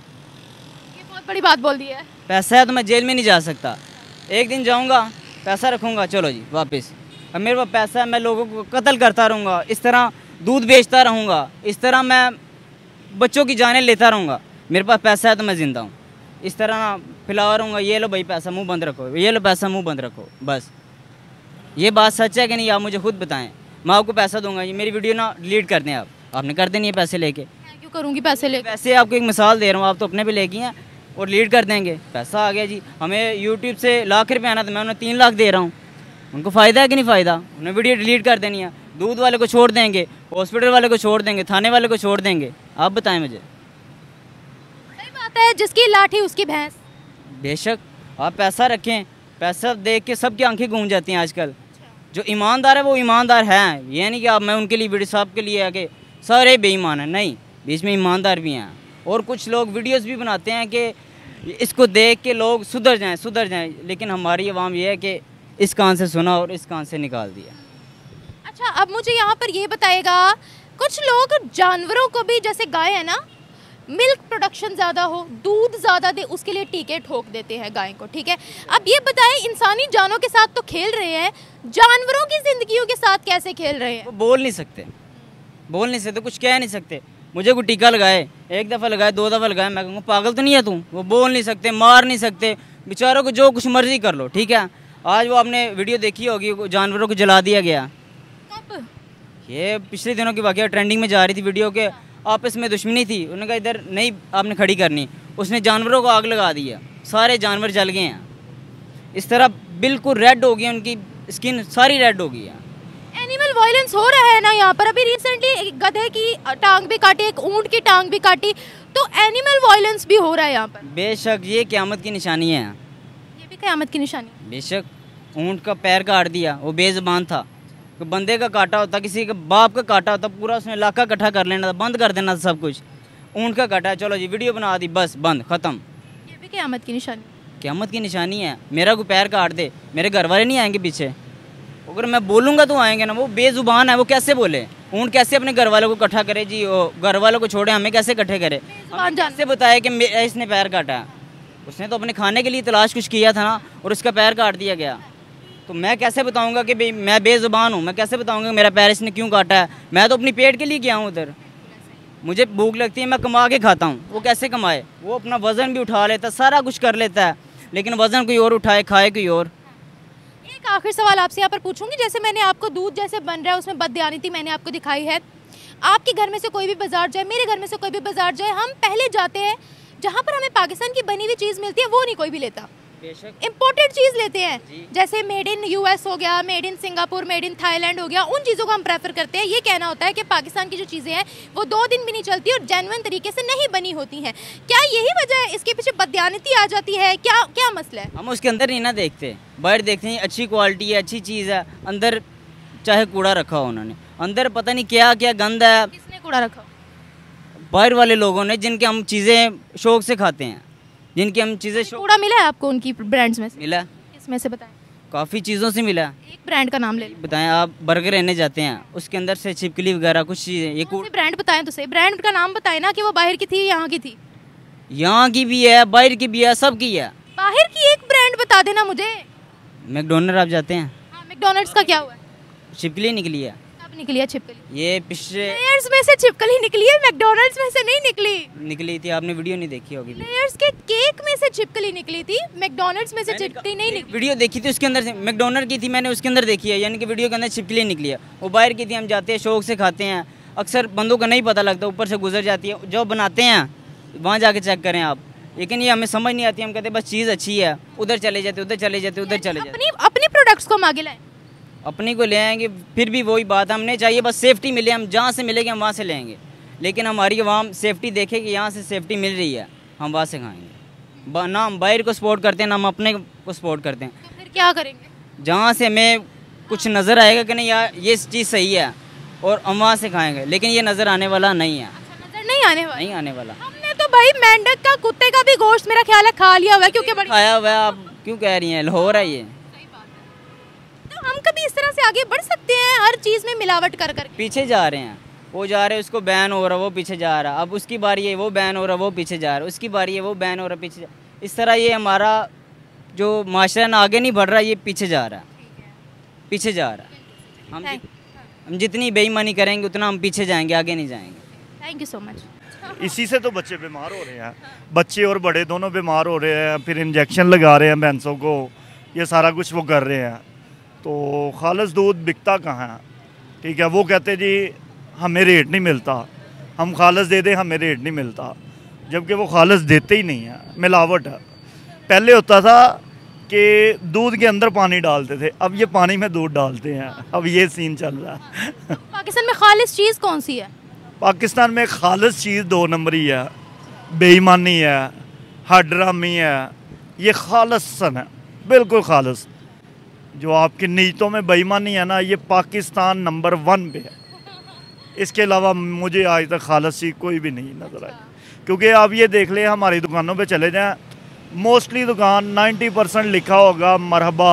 ये बहुत बड़ी बात बोल दी है। पैसा है तो मैं जेल में नहीं जा सकता, एक दिन जाऊँगा पैसा रखूँगा, चलो जी वापस, अब मेरे पास पैसा है, मैं लोगों को कत्ल करता रहूँगा, इस तरह दूध बेचता रहूँगा, इस तरह मैं बच्चों की जानें लेता रहूँगा, मेरे पास पैसा है तो मैं ज़िंदा हूँ, इस तरह ना फिलहा रहूँगा, ये लो भाई पैसा मुंह बंद रखो, ये लो पैसा मुंह बंद रखो, बस। ये बात सच है कि नहीं आप मुझे खुद बताएं, मैं आपको पैसा दूंगा, ये मेरी वीडियो ना डिलीट कर दें आप, आपने कर देनी है पैसे लेके। मैं क्यों करूँगी पैसे लेके? पैसे आपको एक मिसाल दे रहा हूँ, आप तो अपने पे लेके हैं और डिलीट कर देंगे, पैसा आ गया जी, हमें यूट्यूब से लाख रुपये आना था, मैं उन्हें तीन लाख दे रहा हूँ, उनको फ़ायदा है कि नहीं फ़ायदा, उन्हें वीडियो डिलीट कर देनी है, दूध वाले को छोड़ देंगे, हॉस्पिटल वाले को छोड़ देंगे, थाने वाले को छोड़ देंगे, आप बताएं मुझे। सही बात है, जिसकी लाठी उसकी भैंस। बेशक आप पैसा रखें, पैसा देख के सबकी आंखें गूंज जाती हैं आजकल, जो ईमानदार है वो ईमानदार हैं, ये नहीं कि आप मैं उनके लिए वीडियो साहब के लिए आके सारे बेईमान हैं, नहीं, बीच में ईमानदार भी हैं, और कुछ लोग वीडियोस भी बनाते हैं कि इसको देख के लोग सुधर जाएं सुधर जाएं, लेकिन हमारी आवाम ये है कि इस कान से सुना और इस कान से निकाल दिया। अच्छा, अब मुझे यहाँ पर ये बताएगा, कुछ लोग जानवरों को भी, जैसे गाय है ना, मिल्क प्रोडक्शन ज़्यादा हो, दूध ज़्यादा दे, उसके लिए टीके ठोक देते हैं गाय को, ठीक है। अब ये बताएं, इंसानी जानों के साथ तो खेल रहे हैं, जानवरों की ज़िंदगियों के साथ कैसे खेल रहे हैं? वो बोल नहीं सकते, बोल नहीं सकते, कुछ कह नहीं सकते, मुझे कोई टीका लगाए, एक दफ़ा लगाए दो दफ़ा लगाए, मैं कहूँगा पागल तो नहीं है तू, वो बोल नहीं सकते, मार नहीं सकते, बेचारों को जो कुछ मर्जी कर लो, ठीक है। आज वो आपने वीडियो देखी होगी, जानवरों को जला दिया गया, कब? ये पिछले दिनों की वाक़या, ट्रेंडिंग में जा रही थी वीडियो के, आपस में दुश्मनी थी, उन्होंने कहा इधर नहीं आपने खड़ी करनी, उसने जानवरों को आग लगा दिया, सारे जानवर जल गए हैं, इस तरह बिल्कुल रेड हो गई, उनकी स्किन सारी रेड हो गई है। एनिमल वायलेंस हो रहा है ना यहाँ पर, अभी रिसेंटली एक गधे की टांग भी काटी, एक ऊँट की टांग भी काटी, तो एनिमल वायलेंस भी हो रहा है यहाँ पर। बेशक ये क़यामत की निशानी है, ये भी क़यामत की निशानी। बेशक ऊँट का पैर काट दिया, वो बेज़बान था, तो बंदे का काटा होता, किसी का बाप का काटा होता, पूरा उसने इलाका इकट्ठा कर लेना था, बंद कर देना था सब कुछ, ऊँट का काटा है, चलो जी वीडियो बना दी, बस बंद ख़त्म। ये भी क़यामत की निशानी, क़यामत की निशानी है। मेरा कोई पैर काट दे, मेरे घर वाले नहीं आएंगे पीछे, अगर मैं बोलूँगा तो आएंगे ना, वो बेज़ुबान है, वो कैसे बोले, ऊँट कैसे अपने घर वालों को इकट्ठा करे जी, घर वालों को छोड़े, हमें कैसे इकट्ठे करे, हमें कैसे बताया कि इसने पैर काटा है, उसने तो अपने खाने के लिए तलाश कुछ किया था ना, और उसका पैर काट दिया गया, तो मैं कैसे बताऊंगा कि भाई मैं बेज़ुबान हूँ, मैं कैसे बताऊंगा मेरा पैर इसने क्यों काटा है, मैं तो अपनी पेट के लिए गया हूँ उधर, मुझे भूख लगती है, मैं कमा के खाता हूँ, वो कैसे कमाए, वो अपना वज़न भी उठा लेता है, सारा कुछ कर लेता है, लेकिन वज़न कोई और उठाए, खाए कोई और। एक आखिरी सवाल आपसे यहाँ पर पूछूंगी, जैसे मैंने आपको दूध जैसे बन रहा है उसमें बददियानती मैंने आपको दिखाई है, आपके घर में से कोई भी बाजार जाए, मेरे घर में से कोई भी बाजार जाए, हम पहले जाते हैं जहाँ पर हमें पाकिस्तान की बनी हुई चीज़ मिलती है, वो नहीं कोई भी लेता, इम्पोर्टेड चीज़ लेते हैं, जैसे मेड इन यूएस हो गया, made in Singapore, made in Thailand हो गया, उन चीज़ों को हम प्रेफर करते हैं। ये कहना होता है कि पाकिस्तान की जो चीज़ें हैं वो दो दिन भी नहीं चलती और जेन्युइन तरीके से नहीं बनी होती हैं। क्या यही वजह है, इसके पीछे बददियानती आ जाती है, क्या क्या मसला है? हम उसके अंदर नहीं ना देखते, बाहर देखते हैं अच्छी क्वालिटी है, अच्छी चीज़ है, अंदर चाहे कूड़ा रखा हो उन्होंने अंदर, पता नहीं क्या क्या गंद है। किसने कूड़ा रखा? बाहर वाले लोगों ने, जिनके हम चीज़ें शौक से खाते हैं, जिनकी हम चीज़ें शौक कूड़ा मिला है आपको उनकी ब्रांड्स में से? मिला, किसमें से बताएं? काफ़ी चीज़ों से मिला। एक ब्रांड का नाम ले लो। बताएं, आप बर्गर रहने जाते हैं, उसके अंदर से छिपकली वगैरह कुछ चीज़ें, ये कौन से ब्रांड बताएं तो सही, ब्रांड का नाम बताएं ना कि वो बाहर की थी यहाँ की थी। यहाँ की भी है, बाहर की भी है, सब की है। बाहर की एक ब्रांड बता देना मुझे। मैकडोनल्ड आप जाते हैं, हाँ, मैकडॉनल्ड्स का क्या हुआ है? छिपकली निकली है। कब निकली है छिपकली? ये पिछले लेयर्स में से छिपकली निकली है, मैकडॉनल्ड्स में से नहीं निकली। निकली थी, आपने वीडियो नहीं देखी होगी। लेयर्स के केक में से छिपकली निकली थी, मैकडॉनल्ड्स में से छिपकली नहीं निकली। वीडियो देखी थी, उसके अंदर से मैकडोनल्ड की थी, मैंने उसके अंदर देखी है, यानी कि वीडियो के अंदर छिपकली निकली है। वो बाहर की थी, हम जाते हैं शौक से खाते हैं, अक्सर बंदों का नहीं पता लगता, ऊपर से गुजर जाती है। जो बनाते हैं वहाँ जाके चेक करें आप, लेकिन ये हमें समझ नहीं आती। हम कहते हैं बस चीज़ अच्छी है, उधर चले जाते, उधर चले जाते, उधर चले जाते। अपनी अपनी प्रोडक्ट्स को हम आगे लाएं। अपनी को ले आएंगे, फिर भी वही बात, हमने चाहिए बस सेफ्टी मिले, हम जहाँ से मिलेगी हम वहाँ से लेंगे, लेकिन हमारी आवाम सेफ्टी देखे कि यहाँ से सेफ्टी मिल रही है, हम वहाँ से खाएंगे। ना हम बाहर को सपोर्ट करते हैं, ना हम अपने को सपोर्ट करते हैं। तो फिर क्या करेंगे? जहाँ से हमें कुछ नज़र आएगा कि नहीं यार ये चीज़ सही है, और हम वहाँ से खाएंगे, लेकिन ये नज़र आने वाला नहीं है। अच्छा, नजर नहीं आने वाला? नहीं आने वाला। हमने तो भाई मेंढक का, कुत्ते का भी गोश्त मेरा ख्याल है खा लिया हुआ है, क्योंकि बड़ी खाया हुआ है, आप क्यों कह रही हैं? लाहौर है ये। तो हम कभी इस तरह से आगे बढ़ सकते हैं हर चीज़ में मिलावट कर कर? पीछे जा रहे हैं, वो जा रहे हैं, उसको बैन हो रहा है, वो पीछे जा रहा है, अब उसकी बारी है, वो बैन हो रहा है, वो पीछे जा रहा है, उसकी बारी है, वो बैन हो रहा है, पीछे जा। इस तरह ये हमारा जो माशरा ना आगे नहीं बढ़ रहा, ये पीछे जा रहा है, पीछे जा रहा है। हम Thank- हम जितनी बेईमानी करेंगे उतना हम पीछे जाएंगे, आगे नहीं जाएंगे। Thank you so much. इसी से तो बच्चे बीमार हो रहे हैं, बच्चे और बड़े दोनों बीमार हो रहे हैं, फिर इंजेक्शन लगा रहे हैं भैंसों को, ये सारा कुछ वो कर रहे हैं। तो खालिस दूध बिकता कहाँ है? ठीक है, वो कहते जी हमें रेट नहीं मिलता, हम खालिस दे दें हमें रेट नहीं मिलता, जबकि वो खालिस देते ही नहीं है, मिलावट है। पहले होता था कि दूध के अंदर पानी डालते थे, अब ये पानी में दूध डालते हैं, अब ये सीन चल रहा है। पाकिस्तान में खालिस चीज़ कौन सी है? पाकिस्तान में खालिस चीज़ दो नंबरी है, बेईमानी है, हडरामी है, ये खालिसन है, बिल्कुल खालिस। जो आपकी नीयतों में बेईमानी है ना, ये पाकिस्तान नंबर वन पे है। इसके अलावा मुझे आज तक खालिस चीज़ कोई भी नहीं नज़र आई, क्योंकि आप ये देख लें हमारी दुकानों पे चले जाएं, मोस्टली दुकान नाइन्टी परसेंट लिखा होगा मरहबा,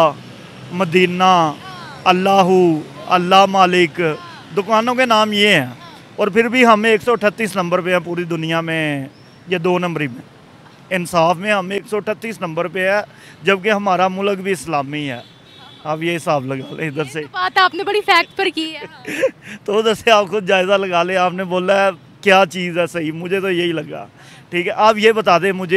मदीना, अल्लाहू, अल्लाह मालिक, दुकानों के नाम ये हैं, और फिर भी हमें एक सौ अठतीस नंबर पे हैं पूरी दुनिया में, ये दो नंबरी में। इंसाफ में हम एक सौ अठतीस नंबर पे है, जबकि हमारा मुल्क भी इस्लामी है। आप ये हिसाब लगा लें इधर से। तो बात आपने बड़ी फैक्ट पर की है। तो उधर से आप खुद जायज़ा लगा लें, आपने बोला है क्या चीज़ है सही, मुझे तो यही लगा। ठीक है, आप ये बता दें मुझे,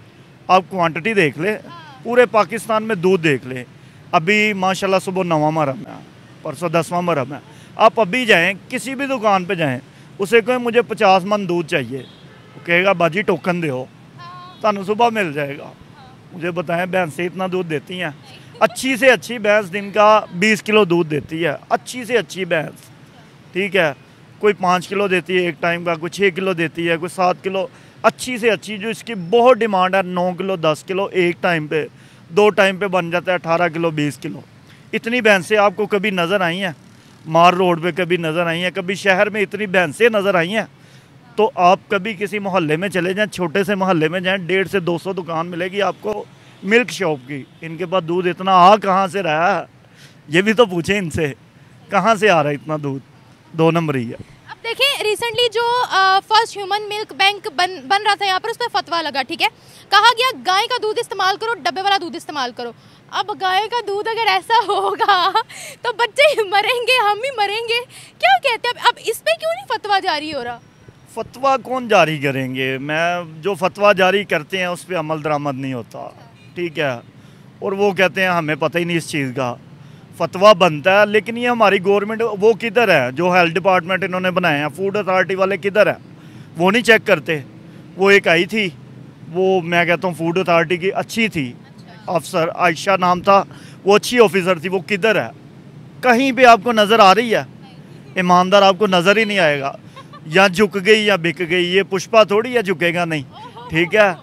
आप क्वांटिटी देख लें, पूरे पाकिस्तान में दूध देख लें। अभी माशाल्लाह सुबह नौवां मुहर्रम है, परसों दसवां मुहर्रम है, आप अभी जाएं किसी भी दुकान पे जाएं, उसे कहें मुझे पचास मन दूध चाहिए, वो कहेगा बाजी टोकन दो, तानू सुबह मिल जाएगा। मुझे बताएं भैंसें इतना दूध देती हैं? अच्छी से अच्छी भैंस दिन का बीस किलो दूध देती है, अच्छी से अच्छी भैंस। ठीक है, कोई पाँच किलो देती है एक टाइम का, कोई छः किलो देती है, कोई सात किलो। अच्छी से अच्छी जो इसकी बहुत डिमांड है, नौ किलो दस किलो एक टाइम पे, दो टाइम पे बन जाता है अठारह किलो बीस किलो। इतनी भैंसें आपको कभी नज़र आई हैं? मार रोड पे कभी नज़र आई हैं? कभी शहर में इतनी भैंसें नज़र आई हैं? तो आप कभी किसी मोहल्ले में चले जाएं, छोटे से मोहल्ले में जाएं, डेढ़ से दो सौ दुकान मिलेगी आपको मिल्क शॉप की। इनके पास दूध इतना आ कहाँ से रहा है, ये भी तो पूछें इनसे, कहाँ से आ रहा है इतना दूध? दो नंबर ही है। अब देखें, रिसेंटली जो फर्स्ट ह्यूमन मिल्क बैंक बन बन रहा था यहाँ पर, उस पर फतवा लगा। ठीक है, कहा गया गाय का दूध इस्तेमाल करो, डब्बे वाला दूध इस्तेमाल करो। अब गाय का दूध अगर ऐसा होगा तो बच्चे मरेंगे, हम ही मरेंगे। क्या कहते हैं? अब इस पे क्यों नहीं फतवा जारी हो रहा? फतवा कौन जारी करेंगे? मैं जो फतवा जारी करते हैं उस पर अमल दरामद नहीं होता। ठीक है, और वो कहते हैं हमें पता ही नहीं इस चीज़ का। फतवा बनता है, लेकिन ये हमारी गवर्नमेंट वो किधर है? जो हेल्थ डिपार्टमेंट इन्होंने बनाए हैं, फूड अथॉरिटी वाले किधर है? वो नहीं चेक करते। वो एक आई थी, वो मैं कहता हूँ फूड अथॉरिटी की अच्छी थी अफसर, आयशा नाम था, वो अच्छी ऑफिसर थी, वो किधर है? कहीं पे आपको नज़र आ रही है? ईमानदार आपको नज़र ही नहीं आएगा। या झुक गई या बिक गई, ये पुष्पा थोड़ी है झुकेगा नहीं। ठीक है,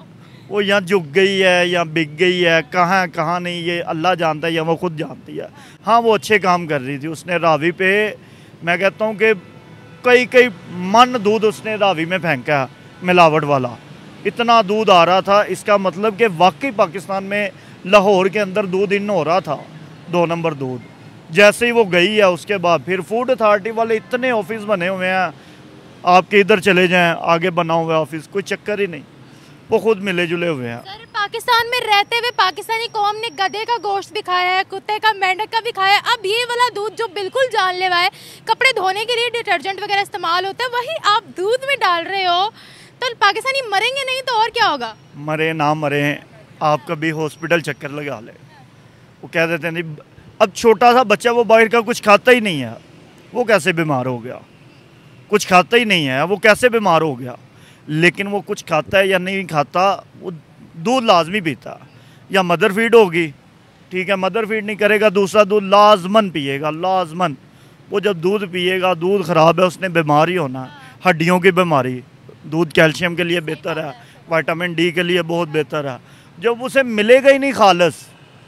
वो यहाँ झुक गई है या बिक गई है, कहाँ कहाँ नहीं, ये अल्लाह जानता है या वो खुद जानती है। हाँ, वो अच्छे काम कर रही थी। उसने रावी पे, मैं कहता हूँ कि कई कई मन दूध उसने रावी में फेंका है, मिलावट वाला। इतना दूध आ रहा था, इसका मतलब कि वाकई पाकिस्तान में लाहौर के अंदर दूध इन हो रहा था, दो नंबर दूध। जैसे ही वो गई है उसके बाद फिर फूड अथॉरिटी वाले इतने ऑफिस बने हुए हैं, आपके इधर चले जाएं, आगे बना हुआ है ऑफिस, कोई चक्कर ही नहीं, वो खुद मिले जुले हुए हैं। सर, पाकिस्तान में रहते हुए पाकिस्तानी कौम ने गधे का गोश्त भी खाया है, कुत्ते का, मेंढक का भी खाया है। अब ये वाला दूध जो बिल्कुल जानलेवा है, कपड़े धोने के लिए डिटर्जेंट वगैरह इस्तेमाल होता है, वही आप दूध में डाल रहे हो, तो पाकिस्तानी मरेंगे नहीं तो और क्या होगा? मरे ना मरे, आप कभी हॉस्पिटल चक्कर लगा ले, वो कह देते नहीं। अब छोटा सा बच्चा वो बाहर का कुछ खाता ही नहीं है, वो कैसे बीमार हो गया? कुछ खाता ही नहीं है, वो कैसे बीमार हो गया? लेकिन वो कुछ खाता है या नहीं खाता, वो दूध लाजमी पीता। या मदर फीड होगी, ठीक है, मदर फीड नहीं करेगा, दूसरा दूध लाजमन पिएगा, लाजमन। वो जब दूध पिएगा, दूध ख़राब है, उसने बीमारी होना, हड्डियों की बीमारी। दूध कैल्शियम के लिए बेहतर है, विटामिन डी के लिए बहुत बेहतर है। जब उसे मिलेगा ही नहीं खालस,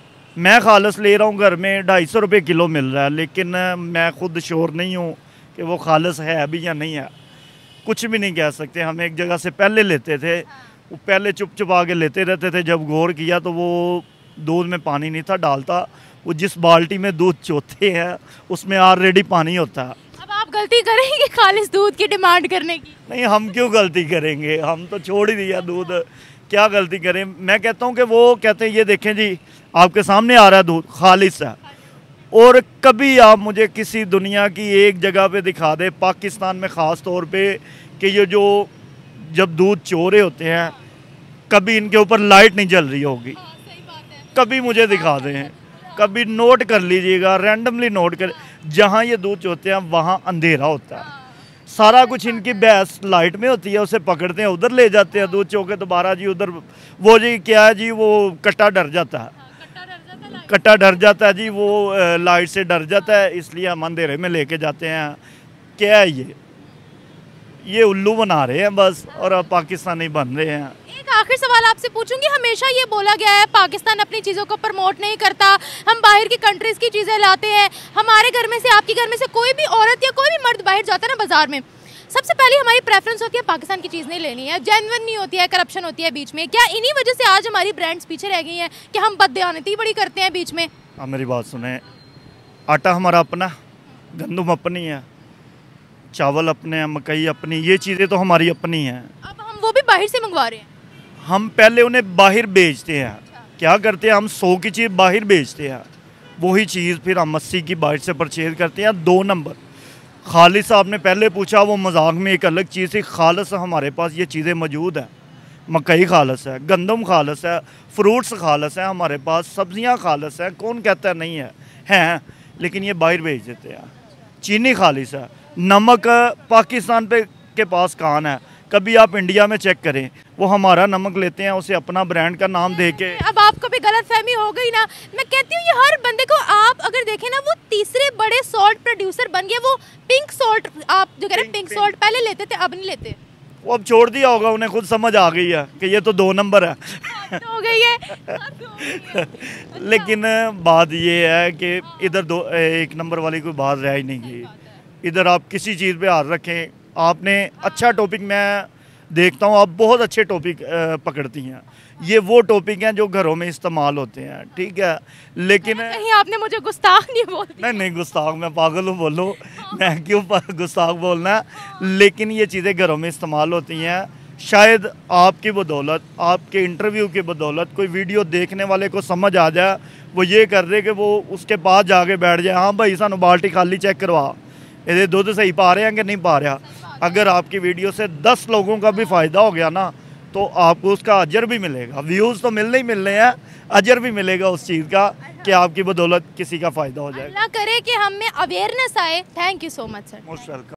मैं खालस ले रहा हूँ घर में, ढाई सौ रुपये किलो मिल रहा है, लेकिन मैं खुद श्योर नहीं हूँ कि वो खालस है अभी या नहीं है, कुछ भी नहीं कह सकते। हम एक जगह से पहले लेते थे, वो पहले चुप चुप आके लेते रहते थे। जब गौर किया तो वो दूध में पानी नहीं था डालता, वो जिस बाल्टी में दूध चोते हैं उसमें ऑलरेडी पानी होता है। अब आप गलती करेंगे खालिस दूध की डिमांड करने की? नहीं, हम क्यों गलती करेंगे, हम तो छोड़ ही दिया दूध, क्या गलती करें। मैं कहता हूँ कि वो कहते हैं ये देखें जी, आपके सामने आ रहा है दूध, खालिस है। और कभी आप मुझे किसी दुनिया की एक जगह पे दिखा दे, पाकिस्तान में ख़ास तौर पे, कि ये जो जब दूध चोरे होते हैं, कभी इनके ऊपर लाइट नहीं जल रही होगी। कभी मुझे दिखा दें, कभी नोट कर लीजिएगा, रैंडमली नोट कर, जहाँ ये दूध चोते हैं वहाँ अंधेरा होता है, सारा कुछ इनकी भैंस लाइट में होती है, उसे पकड़ते हैं, उधर ले जाते हैं दूध चो के दोबारा जी उधर। वो जी क्या है जी, वो कट्टा डर जाता है, कट्टा डर जाता है जी, वो लाइट से डर जाता है, इसलिए हम अंधेरे में लेके जाते हैं। क्या है ये ये उल्लू बना रहे हैं बस, और अब पाकिस्तानी बन रहे हैं। एक आखिर सवाल आपसे पूछूंगी, हमेशा ये बोला गया है पाकिस्तान अपनी चीज़ों को प्रमोट नहीं करता, हम बाहर की कंट्रीज़ की चीज़ें लाते हैं। हमारे घर में से, आपके घर में से कोई भी औरत या कोई भी मर्द बाहर जाता है ना बाजार में, सबसे पहले हमारी प्रेफरेंस होती है पाकिस्तान की चीज़ नहीं लेनी है, जेन्युइन नहीं होती है, करप्शन होती है बीच में। क्या इन्हीं वजह से आज हमारी ब्रांड्स पीछे रह गई हैं कि हम बददयानती बड़ी करते हैं बीच में? हाँ, मेरी बात सुने, आटा हमारा अपना, गंदम अपनी है, चावल अपने हैं, मकई अपनी, ये चीज़ें तो हमारी अपनी हैं। अब हम वो भी बाहर से मंगवा रहे हैं। हम पहले उन्हें बाहर बेचते हैं। क्या करते हैं हम, सौ की चीज़ बाहर बेचते हैं, वही चीज़ फिर हम अस्सी की बाहर से परचेज करते हैं। दो नंबर खालिस, आपने पहले पूछा, वो मजाक में एक अलग चीज़ थी। खालिस हमारे पास ये चीज़ें मौजूद हैं, मकई खालिस है, गंदम खालिस है, फ्रूट्स खालिस है हमारे पास, सब्जियां खालिस है, कौन कहता है नहीं है, हैं, लेकिन ये बाहर भेज देते हैं। चीनी खालिस है, नमक पाकिस्तान पे के पास कहाँ है, कभी आप इंडिया में चेक करें, वो हमारा नमक लेते हैं, उसे अपना ब्रांड का नाम दे के। अब आपको भी गलत फहमी हो गई ना, मैं कहती हूँ ये हर बंदे को, आप अगर देखें ना, वो तीसरे बड़े सॉल्ट प्रोड्यूसर बन गए। वो पिंक सॉल्ट, आप जो कह रहे हैं पिंक सॉल्ट पहले लेते थे, अब नहीं लेते। वो अब छोड़ दिया होगा, उन्हें खुद समझ आ गई है कि ये तो दो नंबर है। हो गई है। लेकिन बात ये है कि इधर दो एक नंबर वाली कोई बात रह ही नहीं गई। इधर आप किसी चीज़ पे हाथ रखें, आपने अच्छा टॉपिक, मैं देखता हूँ आप बहुत अच्छे टॉपिक पकड़ती हैं, ये वो टॉपिक हैं जो घरों में इस्तेमाल होते हैं, ठीक है। लेकिन कहीं आपने मुझे गुस्ताख नहीं बोल दिया? नहीं नहीं गुस्ताख, मैं पागल हूँ बोलो, मैं क्यों गुस्ताख बोलना है। लेकिन ये चीज़ें घरों में इस्तेमाल होती हैं। शायद आपकी बदौलत, आपके इंटरव्यू की बदौलत कोई वीडियो देखने वाले को समझ आ जाए, वो ये कर रहे कि वो उसके पास जाके बैठ जाए, हाँ भाई सानू बाल्टी खाली चेक करवा, ये दूध सही पा रहे हैं कि नहीं पा रहा। अगर आपकी वीडियो से दस लोगों का भी फ़ायदा हो गया ना, तो आपको उसका अजर भी मिलेगा। व्यूज़ तो मिलने ही मिलने हैं, अजर भी मिलेगा उस चीज़ का कि आपकी बदौलत किसी का फ़ायदा हो जाएगा। अल्लाह करे कि हम में अवेयरनेस आए। Thank you so much sir. Most welcome.